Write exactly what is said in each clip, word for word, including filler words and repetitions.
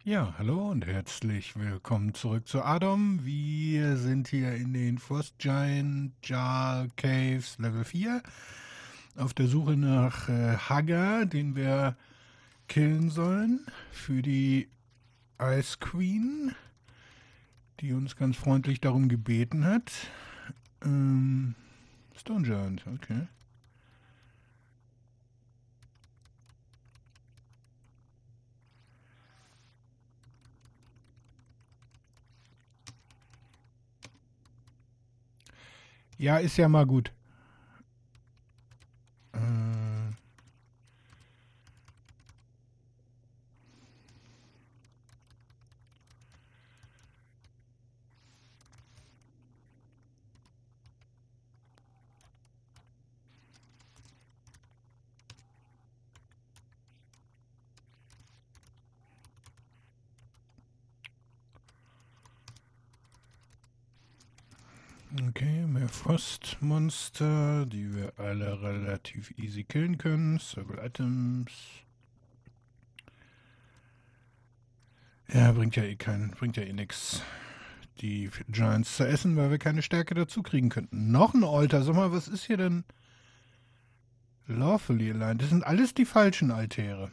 Ja, hallo und herzlich willkommen zurück zu Adam. Wir sind hier in den Frost Giant Jar Caves Level vier auf der Suche nach äh, Hagar, den wir killen sollen für die Ice Queen, die uns ganz freundlich darum gebeten hat. Ähm, Stone Giant, okay. Ja, ist ja mal gut. Äh, Okay, mehr Frostmonster, die wir alle relativ easy killen können. Circle Items. Ja, bringt ja eh keinen, bringt ja eh nix, die Giants zu essen, weil wir keine Stärke dazu kriegen könnten. Noch ein Altar, sag mal, was ist hier denn Lawfully Aligned? Das sind alles die falschen Altäre.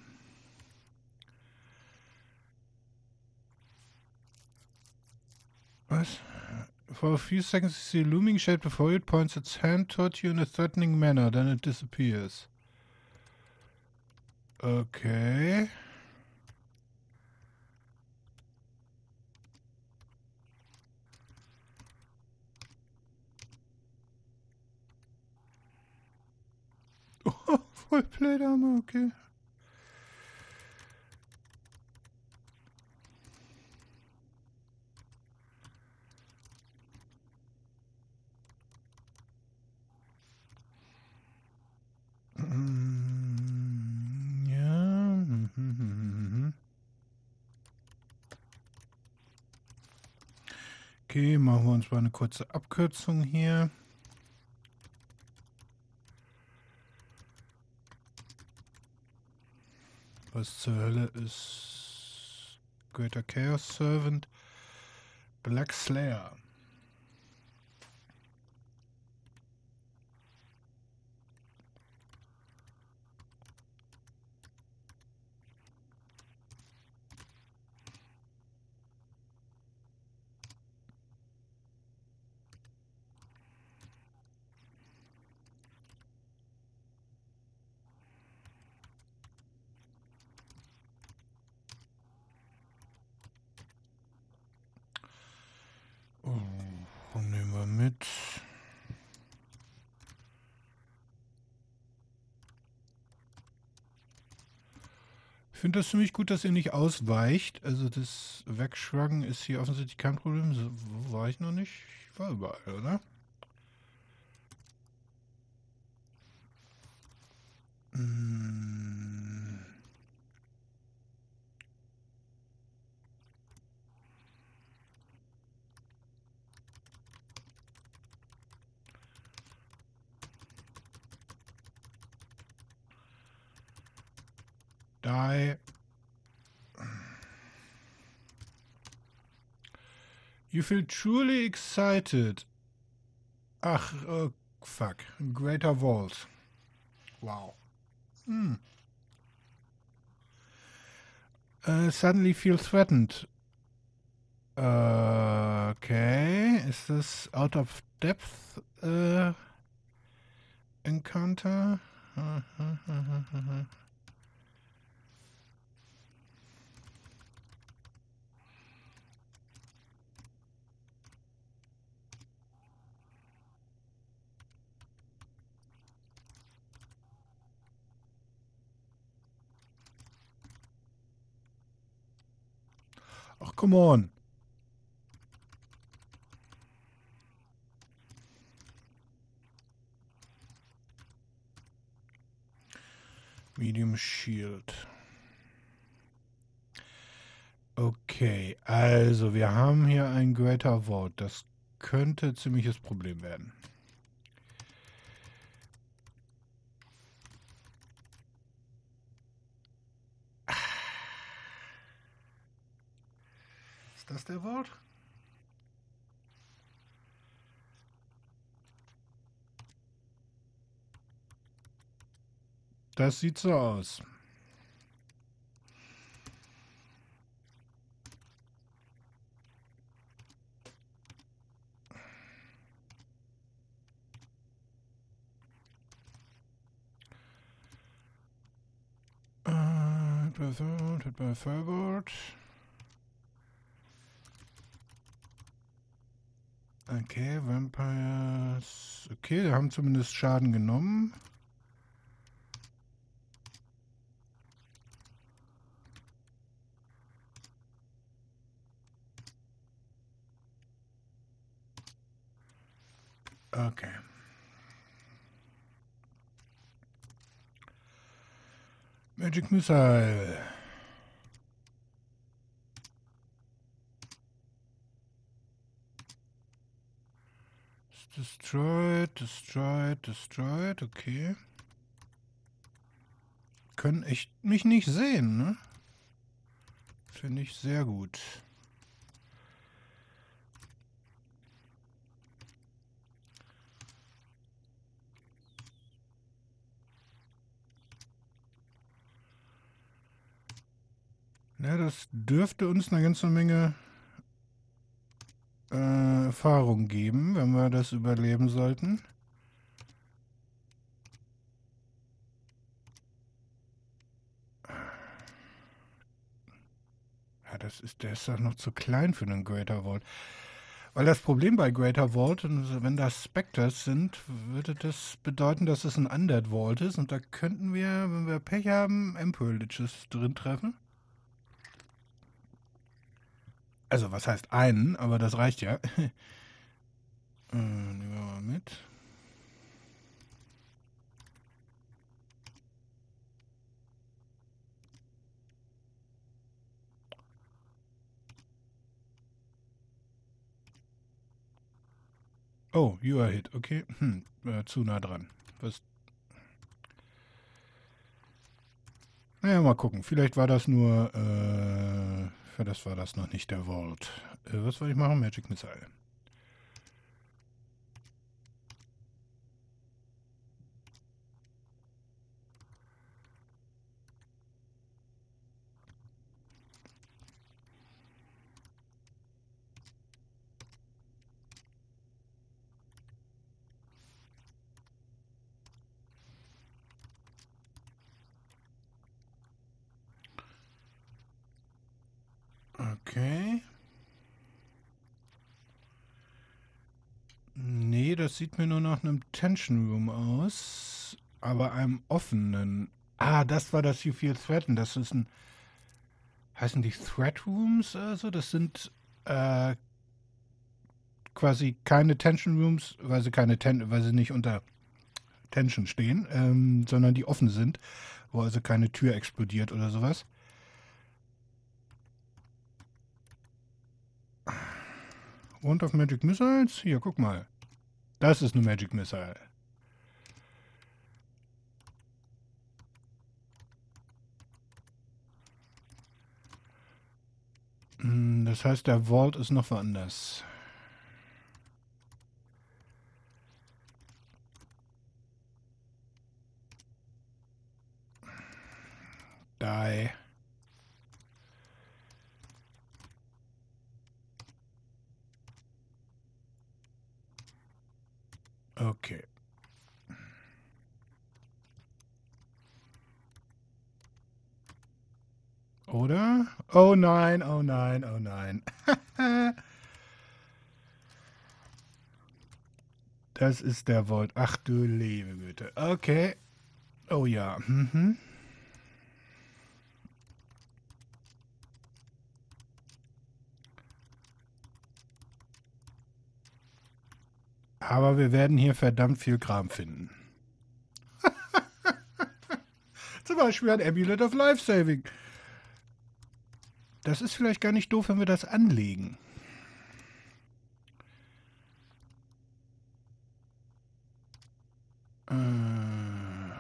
Was? For a few seconds you see a looming shape before you. It points its hand toward you in a threatening manner, then it disappears. Okay. Oh, Full-Plate Armor, okay. Mm, ja. Mhm, mhm, mhm. Okay, machen wir uns mal eine kurze Abkürzung hier. Was zur Hölle ist Greater Chaos Servant? Black Slayer. Oh, nehmen wir mit. Ich finde das ziemlich gut, dass ihr nicht ausweicht. Also das Wegschwaggen ist hier offensichtlich kein Problem. So, wo war ich noch nicht? Ich war überall, oder? Mm. Die. You feel truly excited. Ach, oh, fuck. Greater Vault. Wow. Hmm. Uh, suddenly feel threatened. Uh, okay. Is this out of depth uh, encounter? Ach, come on. Medium Shield. Okay, also wir haben hier ein Greater Vault. Das könnte ein ziemliches Problem werden. das der Vault? Das sieht so aus. Hit by Firebolt. Okay, Vampires. Okay, wir haben zumindest Schaden genommen. Okay. Magic Missile. Destroyed, destroyed, destroyed. Okay. Können echt mich nicht sehen, ne? Finde ich sehr gut. Ja, das dürfte uns eine ganze Menge äh, Erfahrung geben, wenn wir das überleben sollten. Ja, das ist, der ist doch noch zu klein für einen Greater Vault. Weil das Problem bei Greater Vault, wenn das Spectres sind, würde das bedeuten, dass es ein Undead Vault ist. Und da könnten wir, wenn wir Pech haben, Emperor Liches drin treffen. Also, was heißt einen, aber das reicht ja. äh, nehmen wir mal mit. Oh, you are hit, okay. Hm, äh, zu nah dran. Was? Naja, mal gucken. Vielleicht war das nur, äh, für das war das noch nicht der Vault. Äh, was soll ich machen? Magic Missile. Okay. Nee, das sieht mir nur nach einem Tension Room aus. Aber einem offenen. Ah, das war das You Feel Threatened. Das ist ein. Heißen die Threat Rooms? Also, das sind äh, quasi keine Tension Rooms, weil sie keine Ten weil sie nicht unter Tension stehen, ähm, sondern die offen sind, wo also keine Tür explodiert oder sowas. Wand of Magic Missiles? Hier, guck mal. Das ist eine Magic Missile. Das heißt, der Vault ist noch woanders. Die. Okay. Oder? Oh nein, oh nein, oh nein. Das ist der Vault. Ach du liebe Güte. Okay. Oh ja. Mhm. Aber wir werden hier verdammt viel Kram finden. Zum Beispiel ein Amulet of Life Saving. Das ist vielleicht gar nicht doof, wenn wir das anlegen. Äh,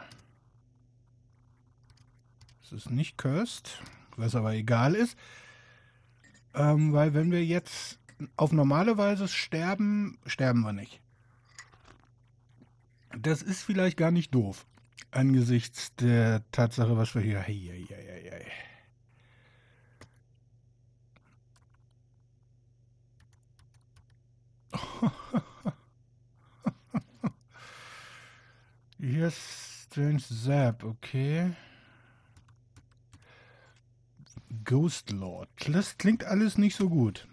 es ist nicht cursed, was aber egal ist. Ähm, weil wenn wir jetzt auf normale Weise sterben, sterben wir nicht. Das ist vielleicht gar nicht doof. Angesichts der Tatsache, was wir hier... Hey, hey, hey, hey, hey. Hier ist Strange Zap, okay. Ghost Lord. Das klingt alles nicht so gut.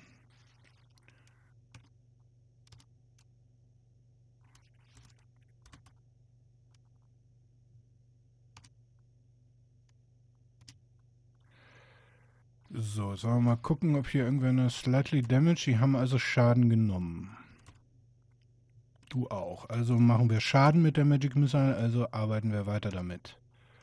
So, sollen wir mal gucken, ob hier irgendwer eine Slightly Damage... Die haben also Schaden genommen. Du auch. Also machen wir Schaden mit der Magic Missile, also arbeiten wir weiter damit.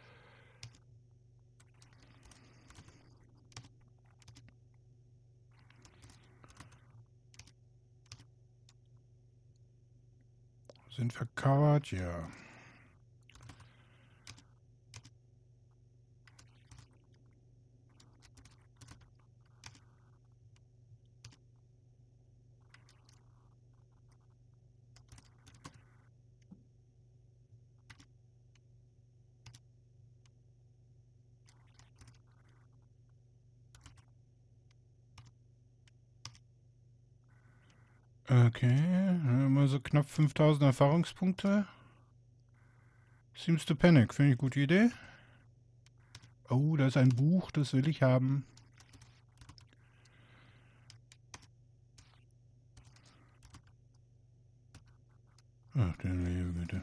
Sind wir covered? Ja. Okay, immer so knapp fünftausend Erfahrungspunkte. Seems to Panic, finde ich eine gute Idee. Oh, da ist ein Buch, das will ich haben. Ach, den Lebe bitte.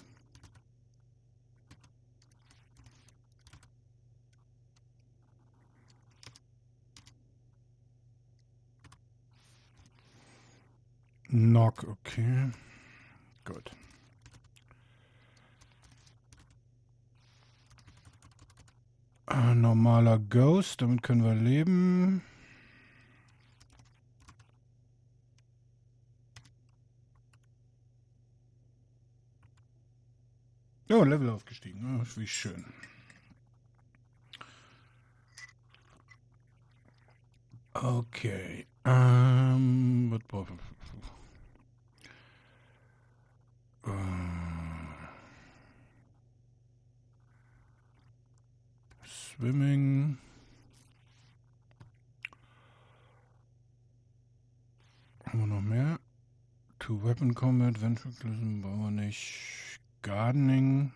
Knock, okay. Gut. Äh, normaler Ghost, damit können wir leben. Oh, Level aufgestiegen. Oh, wie schön. Okay. Ähm. Was brauchen wir? Swimming. Haben wir noch mehr? Two Weapon Combat, Ventriculism brauchen wir nicht. Gardening.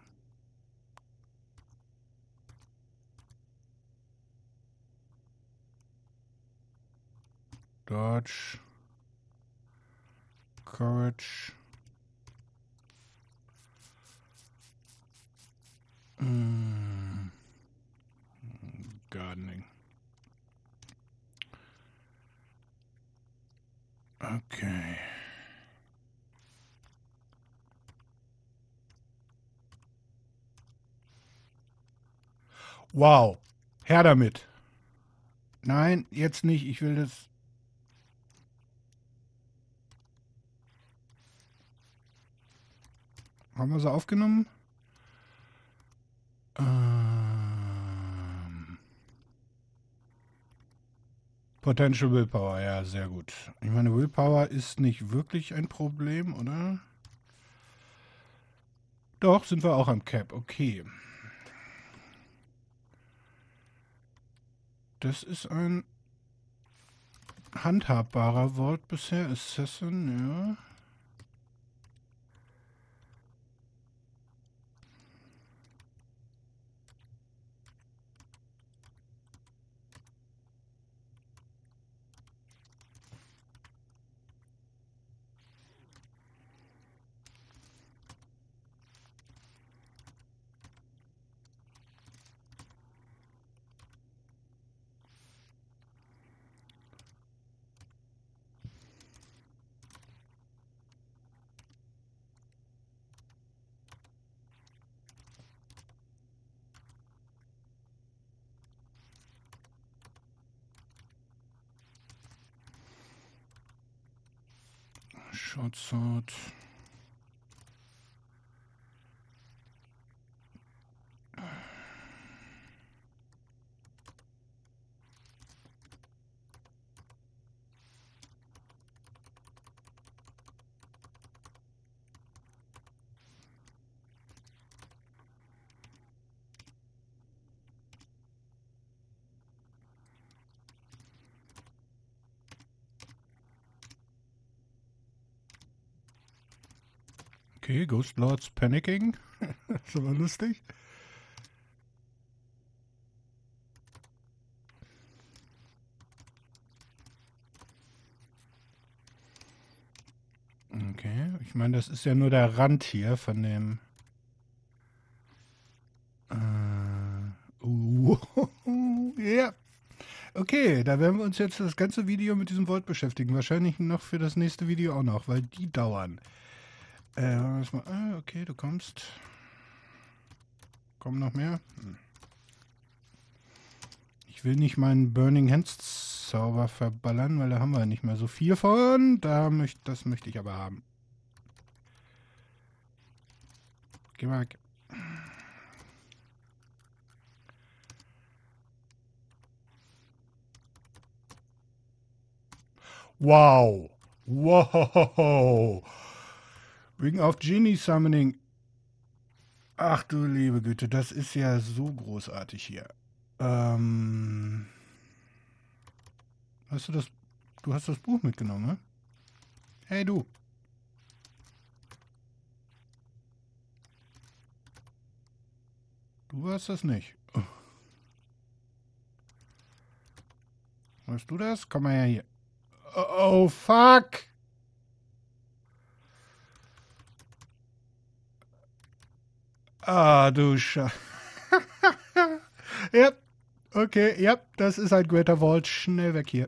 Dodge. Courage. Mm. Gardening. Okay. Wow. Her damit. Nein, jetzt nicht. Ich will das... Haben wir sie aufgenommen? Ähm... Potential Willpower, ja, sehr gut. Ich meine, Willpower ist nicht wirklich ein Problem, oder? Doch, sind wir auch am Cap, okay. Das ist ein handhabbarer Wort bisher. Assassin, ja. Short Sword. Okay, Ghost Lords panicking. Das ist aber lustig. Okay, ich meine, das ist ja nur der Rand hier von dem... Äh, uh, ja. Okay, da werden wir uns jetzt das ganze Video mit diesem Vault beschäftigen. Wahrscheinlich noch für das nächste Video auch noch, weil die dauern. Äh, mal, ah, okay, du kommst. Kommen noch mehr? Hm. Ich will nicht meinen Burning Hands Zauber verballern, weil da haben wir nicht mehr so viel von. Da möcht, das möchte ich aber haben. Geh mal weg. Wow. Wow. Ring of Genie Summoning. Ach du liebe Güte, das ist ja so großartig hier. Ähm. Hast du das? Du hast das Buch mitgenommen, ne? Hey du. Du hast das nicht. Oh. Hast du das? Komm mal her hier. Oh, oh fuck. Ah, du Sche... Ja, okay, ja, das ist ein Greater Vault. Schnell weg hier.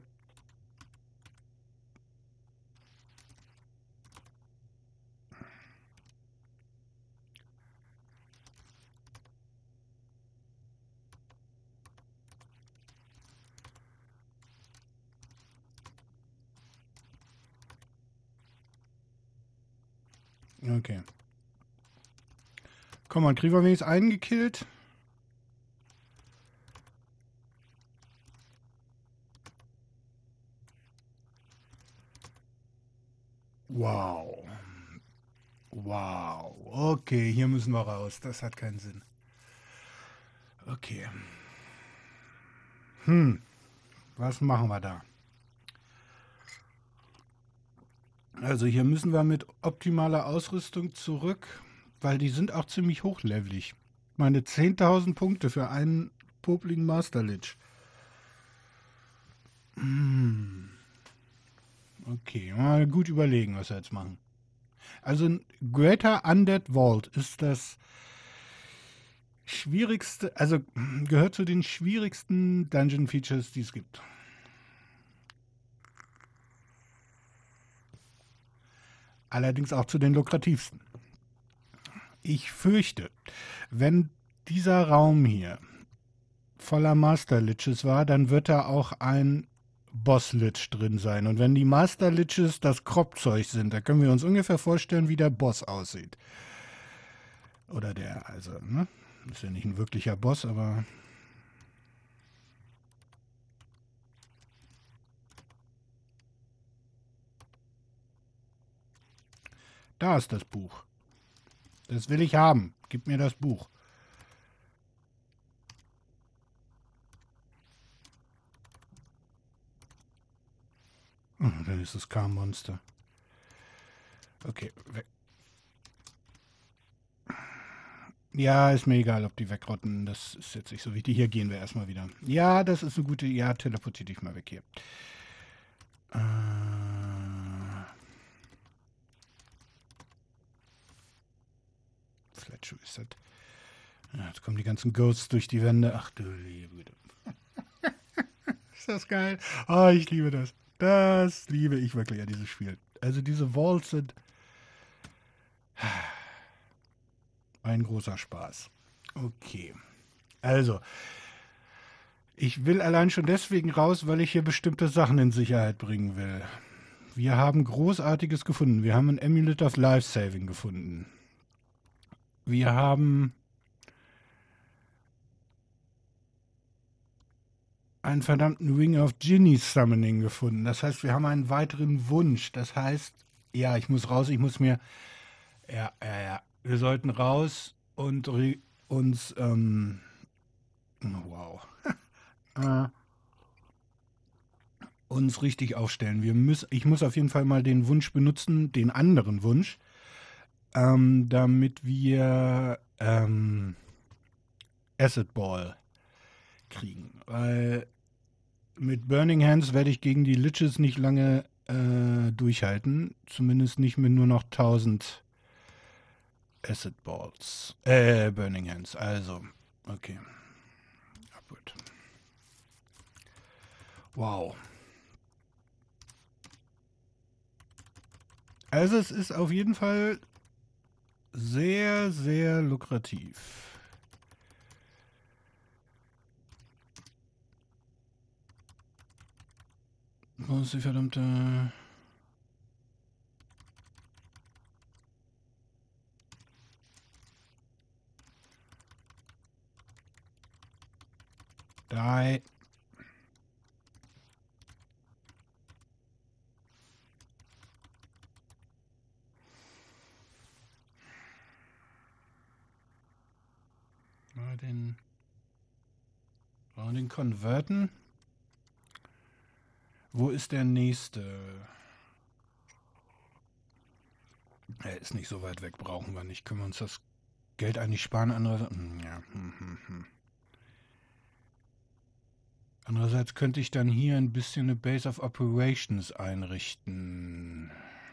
Okay. Komm mal, kriegen wir wenigstens einen gekillt? Wow. Wow. Okay, hier müssen wir raus. Das hat keinen Sinn. Okay. Hm. Was machen wir da? Also hier müssen wir mit optimaler Ausrüstung zurück, weil die sind auch ziemlich hochlevelig. Meine zehntausend Punkte für einen popligen Master Lich. Hm. Okay, mal gut überlegen, was wir jetzt machen. Also Greater Undead Vault ist das schwierigste, also gehört zu den schwierigsten Dungeon Features, die es gibt. Allerdings auch zu den lukrativsten. Ich fürchte, wenn dieser Raum hier voller Master Liches war, dann wird da auch ein Boss Lich drin sein. Und wenn die Master Liches das Kropfzeug sind, da können wir uns ungefähr vorstellen, wie der Boss aussieht. Oder der, also, ne? Ist ja nicht ein wirklicher Boss, aber... Da ist das Buch. Das will ich haben. Gib mir das Buch. Oh, dann ist das K-Monster. Okay, weg. Ja, ist mir egal, ob die wegrotten. Das ist jetzt nicht so wichtig. Hier gehen wir erstmal wieder. Ja, das ist eine gute... Ja, teleportier dich mal weg hier. Äh... Fletch Wizard. Ja, jetzt kommen die ganzen Ghosts durch die Wände. Ach du liebe Güte. Ist das geil? Oh, ich liebe das. Das liebe ich wirklich an dieses Spiel. Also diese Vaults sind ein großer Spaß. Okay. Also, ich will allein schon deswegen raus, weil ich hier bestimmte Sachen in Sicherheit bringen will. Wir haben Großartiges gefunden. Wir haben ein Amulet of Life Saving gefunden. Wir haben einen verdammten Ring of Genie Summoning gefunden. Das heißt, wir haben einen weiteren Wunsch. Das heißt, ja, ich muss raus, ich muss mir... Ja, ja, ja. Wir sollten raus und uns... Ähm, wow. äh, uns richtig aufstellen. Wir müssen, ich muss auf jeden Fall mal den Wunsch benutzen, den anderen Wunsch. ähm, damit wir ähm, Acid Ball kriegen. Weil mit Burning Hands werde ich gegen die Liches nicht lange äh, durchhalten. Zumindest nicht mit nur noch tausend Acid Balls. Äh, Burning Hands. Also, okay. Upward. Wow. Also es ist auf jeden Fall sehr, sehr lukrativ. Wo ist die verdammte... Die. Mal den... Mal den konverten. Wo ist der nächste? Er ist nicht so weit weg, brauchen wir nicht. Können wir uns das Geld eigentlich sparen? Andererseits, ja. hm, hm, hm. Andererseits könnte ich dann hier ein bisschen eine Base of Operations einrichten.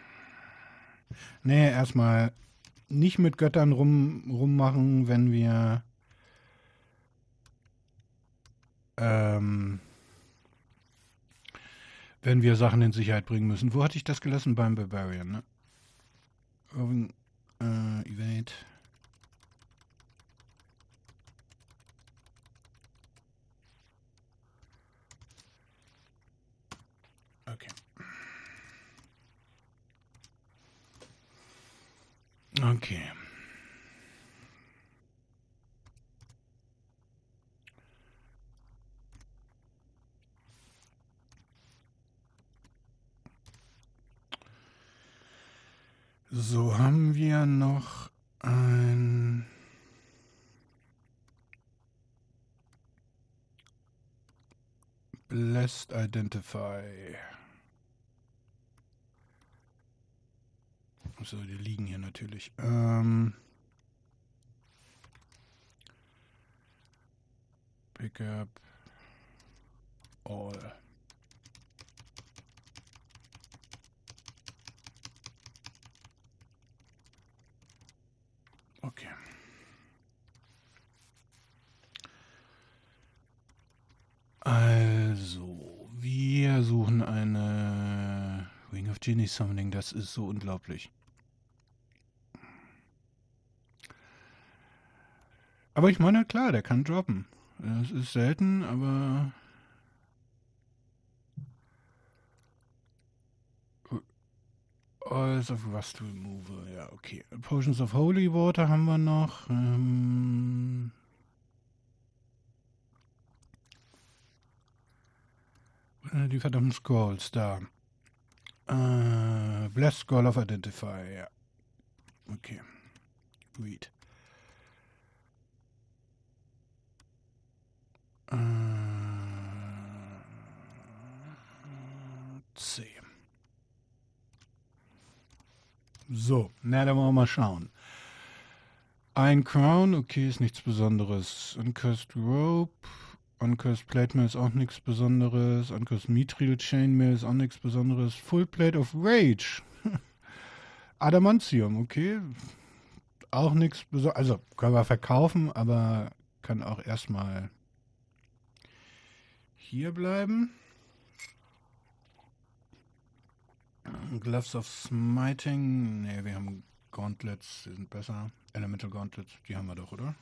Nee, erstmal nicht mit Göttern rum, rummachen, wenn wir ähm, wenn wir Sachen in Sicherheit bringen müssen. Wo hatte ich das gelassen? Beim Barbarian, ne? Irving, äh, Evade. Okay. Okay. So, haben wir noch ein... Blessed Identify. Achso, die liegen hier natürlich. Ähm... Pick up all. Okay. Also, wir suchen eine Ring of Genies Summoning. Das ist so unglaublich. Aber ich meine, klar, der kann droppen. Das ist selten, aber... Oils of Rust Removal, ja, okay. Potions of Holy Water haben wir noch. Ähm... Die verdammten Scrolls, da. Äh, Blessed Scroll of Identify, ja. Okay. Read. Äh, C. So, na, da wollen wir mal schauen. Ein Crown, okay, ist nichts Besonderes. Uncursed Rope, Uncursed Plate Mail ist auch nichts Besonderes. Uncursed Mithril Chainmail ist auch nichts Besonderes. Full Plate of Rage. Adamantium, okay. Auch nichts Besonderes. Also, können wir verkaufen, aber kann auch erstmal hier bleiben. Gloves of Smiting. Ne, wir haben Gauntlets, die sind besser. Elemental Gauntlets, die haben wir doch, oder?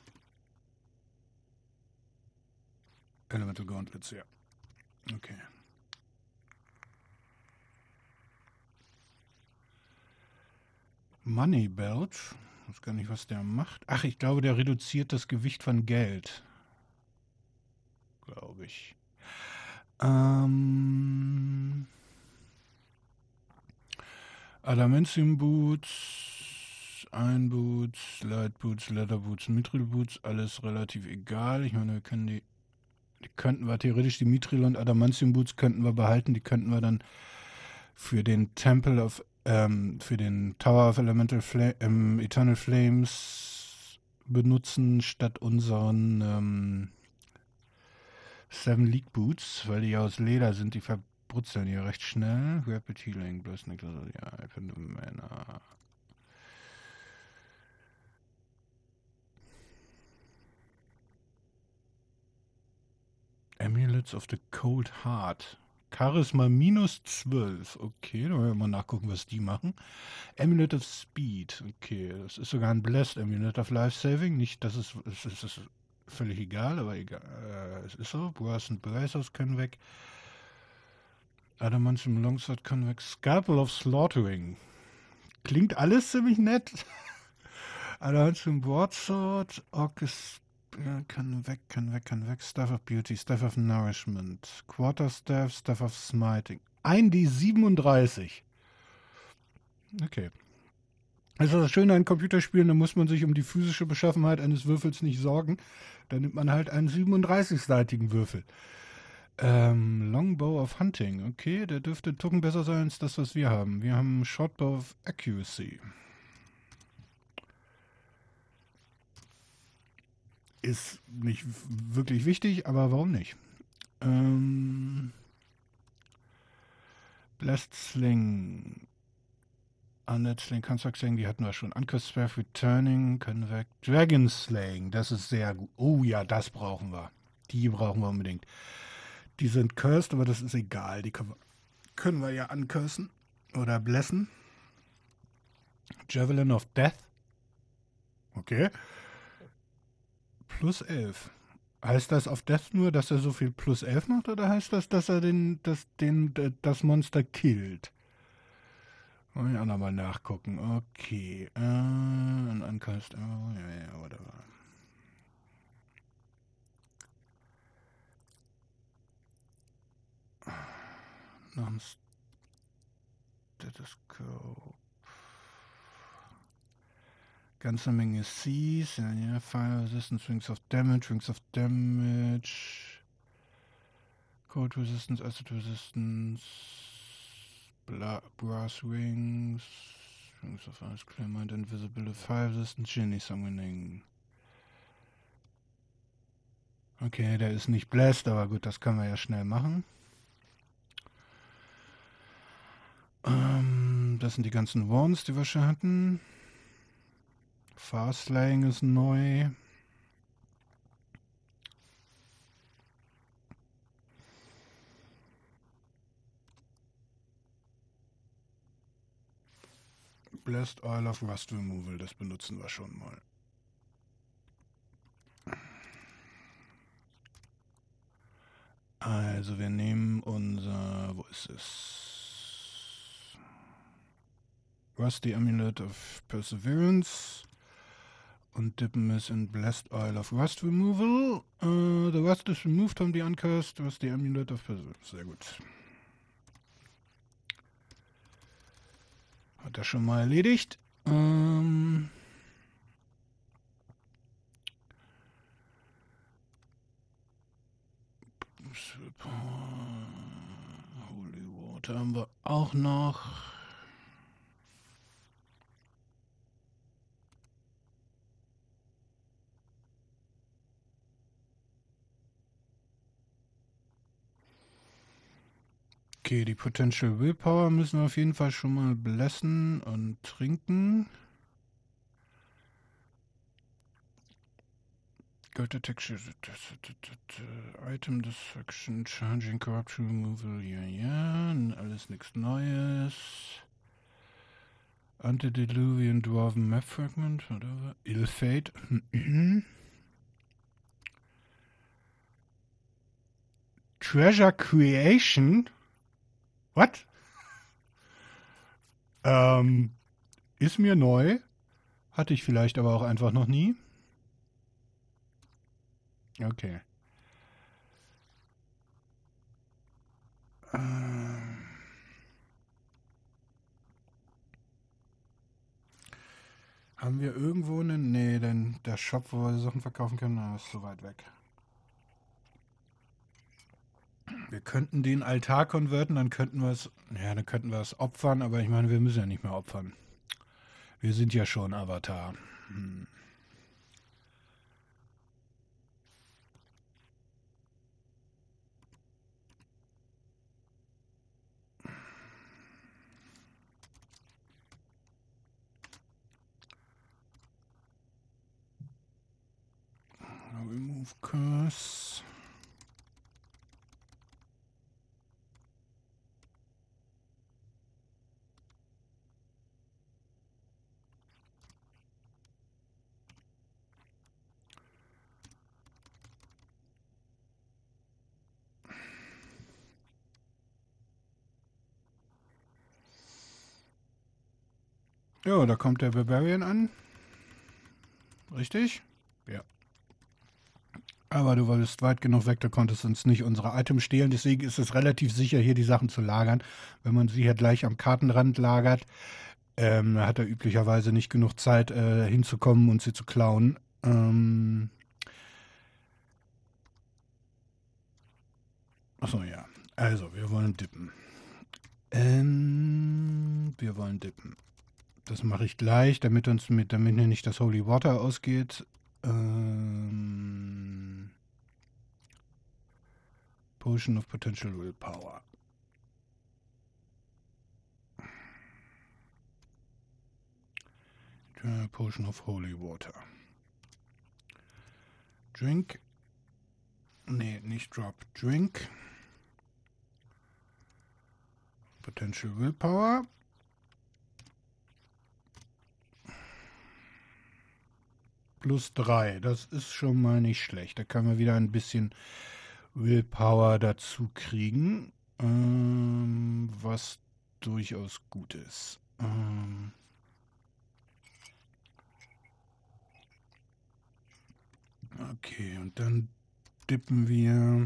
Elemental Gauntlets, ja. Okay. Money Belt. Ich weiß gar nicht, was der macht. Ach, ich glaube, der reduziert das Gewicht von Geld. Glaube ich. Ähm... Adamantium Boots, Iron Boots, Light Boots, Leather Boots, Mithril Boots, alles relativ egal. Ich meine, wir können die, die könnten wir theoretisch, die Mithril und Adamantium Boots könnten wir behalten, die könnten wir dann für den Temple of ähm, für den Tower of Elemental Fla ähm, Eternal Flames benutzen, statt unseren ähm, Seven League Boots, weil die ja aus Leder sind, die verbrutzeln hier recht schnell. Rapid Healing, bloß nicht, also, ja, Phänomena. Amulets of the Cold Heart. Charisma minus zwölf. Okay, da wollen wir mal nachgucken, was die machen. Amulet of Speed. Okay, das ist sogar ein Blessed Amulet of Life Saving. Nicht, dass es, es, ist, es ist völlig egal, aber egal. Äh, es ist so. Brass und Bracers können weg. Adamantium Longsword können weg. Scalpel of Slaughtering. Klingt alles ziemlich nett. Adamantium Broadsword. Orcus ja, kann weg, kann weg, kann weg. Staff of Beauty, Staff of Nourishment, Quarterstaff, Staff of Smiting. Ein D siebenunddreißig. Okay. Also das Schöne an Computerspielen, da muss man sich um die physische Beschaffenheit eines Würfels nicht sorgen. Da nimmt man halt einen siebenunddreißig-seitigen Würfel. Ähm, Longbow of Hunting. Okay, der dürfte einen Tucken besser sein als das, was wir haben. Wir haben Shortbow of Accuracy. Ist nicht wirklich wichtig, aber warum nicht? Ähm, Blast Sling. Undead Sling, Construct Sling, die hatten wir schon. Uncast Swerve Returning, können weg. Dragon Slaying, das ist sehr gut. Oh ja, das brauchen wir. Die brauchen wir unbedingt. Die sind cursed, aber das ist egal. Die können wir, können wir ja uncursen oder blessen. Javelin of Death. Okay. Plus elf. Heißt das auf Death nur, dass er so viel plus elf macht, oder heißt das, dass er den, das, den, das Monster killt? Wollen wir auch nochmal nachgucken. Okay. Äh, ein Uncast. Oh, ja, ja, whatever. Noch ein Stethoscope. Ganze Menge Cs. Ja, ja. Fire Resistance, Rings of Damage, Rings of Damage. Cold Resistance, Acid Resistance. Bla Brass Rings. Rings of Ice Claymont, Invisible Fire Resistance, Genie Summoning. Okay, der ist nicht blessed, aber gut, das können wir ja schnell machen. Ähm, das sind die ganzen Wands, die wir schon hatten. Fast Slaying ist neu. Blessed Oil of Rust Removal, das benutzen wir schon mal. Also wir nehmen unser, wo ist es? Rusty Amulet of Perseverance und dippen es in Blessed Oil of Rust Removal. Uh, the Rust is removed from the Uncursed Rusty Amulet of Perseverance. Sehr gut. Hat das schon mal erledigt. Ähm... Holy Water haben wir auch noch. Okay, die Potential Willpower müssen wir auf jeden Fall schon mal blessen und trinken. Gold Detection, Item Destruction, Charging Corruption Removal, ja, ja, alles nichts Neues. Antediluvian Dwarven Map Fragment, whatever. Ill Fate. Treasure Creation? What? Ähm, ist mir neu. Hatte ich vielleicht aber auch einfach noch nie. Okay. Ähm. Haben wir irgendwo einen? Nee, denn der Shop, wo wir Sachen verkaufen können, ist so weit weg. Wir könnten den Altar konverten, dann könnten wir es, ja, dann könnten wir es opfern, aber ich meine, wir müssen ja nicht mehr opfern. Wir sind ja schon Avatar. Hm. Remove curse. Ja, da kommt der Barbarian an. Richtig? Ja. Aber du warst weit genug weg, da konntest du uns nicht unsere Items stehlen. Deswegen ist es relativ sicher, hier die Sachen zu lagern. Wenn man sie hier gleich am Kartenrand lagert, ähm, da hat er üblicherweise nicht genug Zeit, äh, hinzukommen und sie zu klauen. Ähm. Achso, ja. Also, wir wollen dippen. Ähm, wir wollen dippen. Das mache ich gleich, damit uns mit, damit mir nicht das Holy Water ausgeht. Ähm, Potion of Potential Willpower. Uh, Potion of Holy Water. Drink. Nee, nicht Drop. Drink. Potential Willpower. Plus drei. Das ist schon mal nicht schlecht. Da können wir wieder ein bisschen Willpower dazu kriegen. Ähm, was durchaus gut ist. Ähm, okay, und dann dippen wir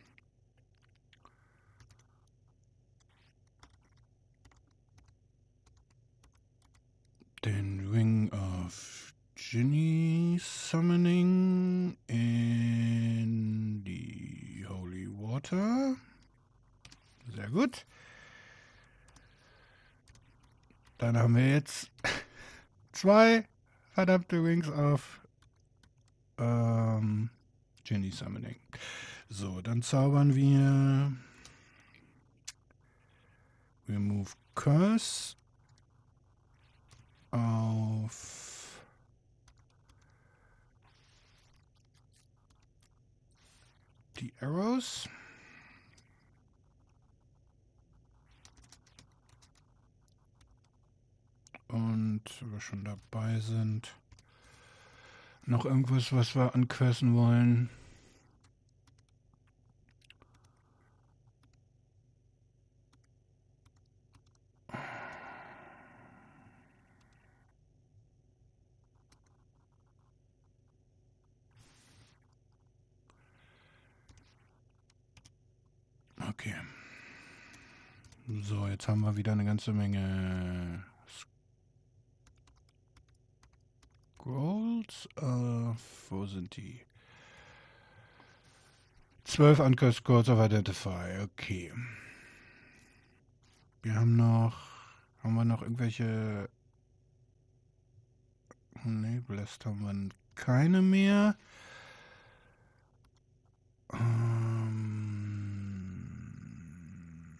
den Ring of Ginny Summoning in die Holy Water. Sehr gut. Dann haben wir jetzt zwei verdammte Rings of ähm, Ginny Summoning. So, dann zaubern wir Remove Curse auf die Arrows. Und wenn wir schon dabei sind, noch irgendwas, was wir anquesten wollen. Okay. So, jetzt haben wir wieder eine ganze Menge Scrolls. Äh, wo sind die? zwölf Anchor Scrolls of Identify. Okay. Wir haben noch... Haben wir noch irgendwelche... Ne, Blessed haben wir keine mehr. Ähm...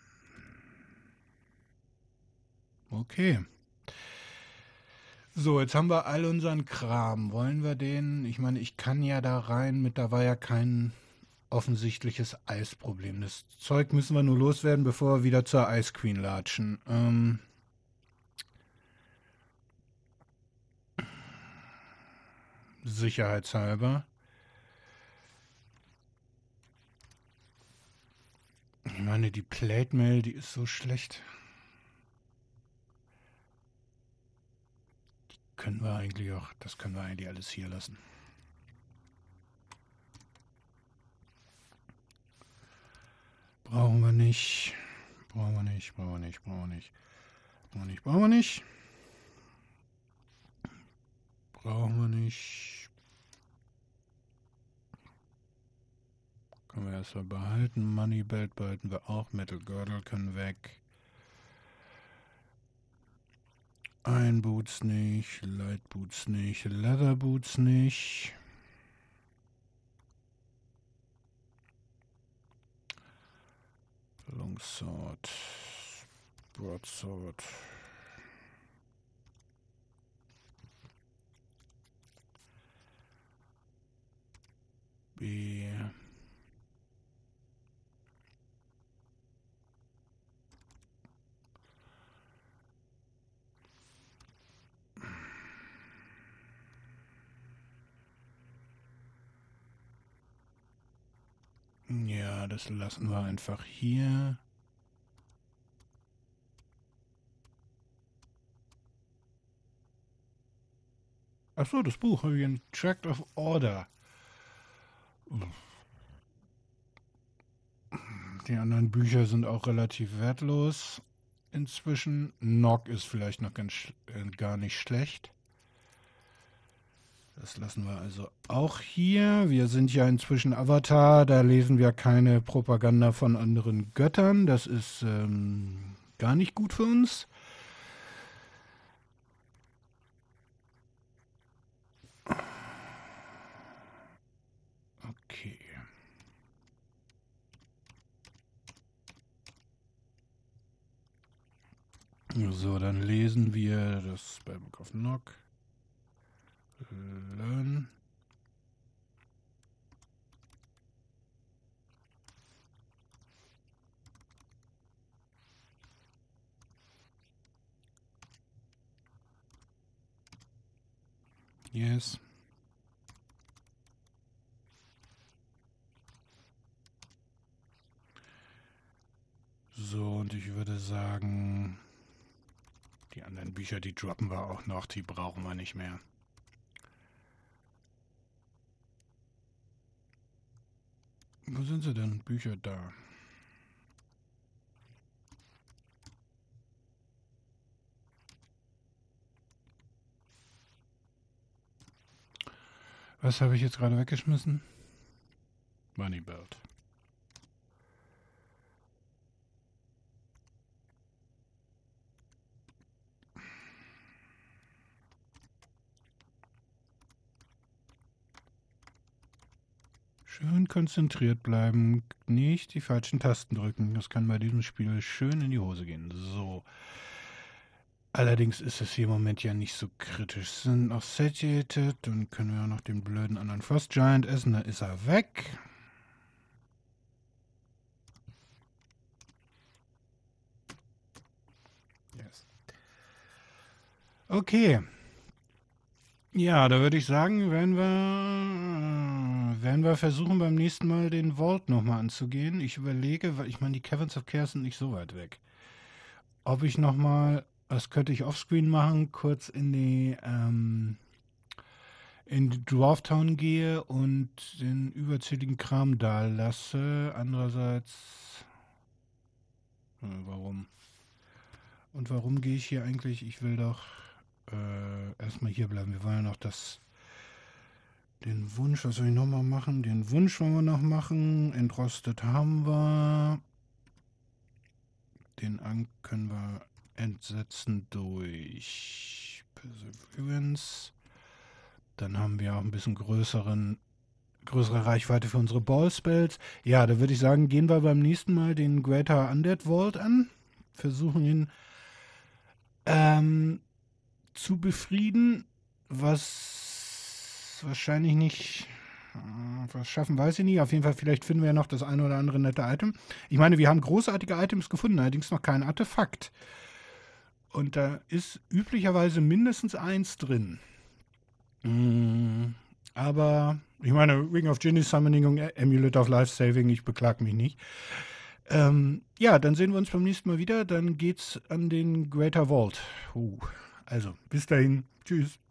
Okay. So, jetzt haben wir all unseren Kram. Wollen wir den... Ich meine, ich kann ja da rein mit... Da war ja kein offensichtliches Eisproblem. Das Zeug müssen wir nur loswerden, bevor wir wieder zur Ice Queen latschen. Ähm... Sicherheitshalber. Ich meine, die Plate Mail, die ist so schlecht. Die können wir eigentlich auch, das können wir eigentlich alles hier lassen. Brauchen wir nicht. Brauchen wir nicht, brauchen wir nicht, brauchen wir nicht. Brauchen wir nicht, brauchen wir nicht. Brauchen wir nicht. Können wir erstmal behalten. Money Belt behalten wir auch. Metal Girdle können weg. Iron Boots nicht. Light Boots nicht. Leather Boots nicht. Longsword. Broadsword. B. Ja, das lassen wir einfach hier. Achso, das Buch habe ich in Tract of Order. Die anderen Bücher sind auch relativ wertlos inzwischen. Nock ist vielleicht noch ganz äh, gar nicht schlecht. Das lassen wir also auch hier. Wir sind ja inzwischen Avatar, da lesen wir keine Propaganda von anderen Göttern. Das ist ähm, gar nicht gut für uns. Okay. So, dann lesen wir das Spellbook of Nock. Learn. Yes. So, und ich würde sagen, die anderen Bücher, die droppen wir auch noch, die brauchen wir nicht mehr. Wo sind sie denn? Bücher da. Was habe ich jetzt gerade weggeschmissen? Money Belt. Schön konzentriert bleiben, nicht die falschen Tasten drücken. Das kann bei diesem Spiel schön in die Hose gehen. So. Allerdings ist es hier im Moment ja nicht so kritisch. Sind noch satiated, dann können wir auch noch den blöden anderen Frost Giant essen. Da ist er weg. Yes. Okay. Ja, da würde ich sagen, werden wir, werden wir versuchen, beim nächsten Mal den Vault nochmal anzugehen. Ich überlege, weil ich meine, die Caverns of Chaos sind nicht so weit weg. Ob ich nochmal, das könnte ich offscreen machen, kurz in die, ähm, in die Dwarf Town gehe und den überzähligen Kram da lasse. Andererseits, äh, warum? Und warum gehe ich hier eigentlich? Ich will doch äh, erstmal hier bleiben. Wir wollen ja noch das, den Wunsch, was soll ich nochmal machen? Den Wunsch wollen wir noch machen. Entrostet haben wir. Den Ang können wir entsetzen durch Perseverance. Dann haben wir auch ein bisschen größeren, größere Reichweite für unsere Ball-Spells. Ja, da würde ich sagen, gehen wir beim nächsten Mal den Greater Undead Vault an. Versuchen ihn ähm, zu befrieden, was wahrscheinlich nicht, äh, was schaffen, weiß ich nicht. Auf jeden Fall, vielleicht finden wir ja noch das eine oder andere nette Item. Ich meine, wir haben großartige Items gefunden, allerdings noch kein Artefakt. Und da ist üblicherweise mindestens eins drin. Mm, aber, ich meine, Ring of Genie Summoning und Amulet of Life Saving, ich beklag mich nicht. Ähm, ja, dann sehen wir uns beim nächsten Mal wieder. Dann geht's an den Greater Vault. Uh, also, bis dahin. Tschüss.